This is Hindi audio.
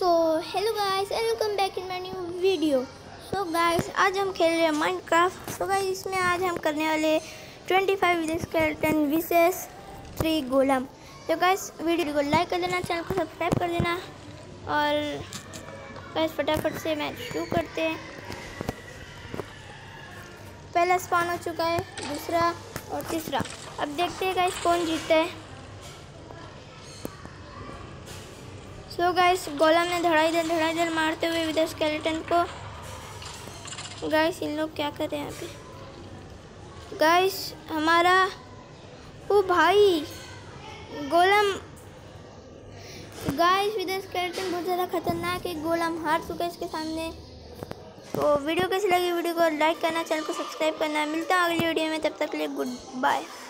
So hello guys, welcome back in my new video. So guys, आज हम खेल रहे हैं माइनक्राफ्ट। सो गाइस, इसमें आज हम करने वाले 25 विद स्केलेटन विसेस 3 गोलम। तो गाइस, वीडियो को लाइक कर देना, चैनल को सब्सक्राइब कर देना और गाइस फटाफट से मैच शुरू करते हैं। पहला स्पॉन हो चुका है, दूसरा और तीसरा। अब देखते हैं गाइस कौन जीतता है। सो गाइस, गोलम ने धड़ाई मारते हुए विद स्केलेटन को। गाइस, इन लोग क्या कर रहे हैं यहाँ पे? गाइस, हमारा ओ भाई गोलम, गाइस विद स्केलेटन बहुत ज़्यादा खतरनाक है। गोलम हार चुका है इसके सामने। तो वीडियो कैसी लगी? वीडियो को लाइक करना, चैनल को सब्सक्राइब करना। मिलता है अगली वीडियो में, तब तक के लिए गुड बाय।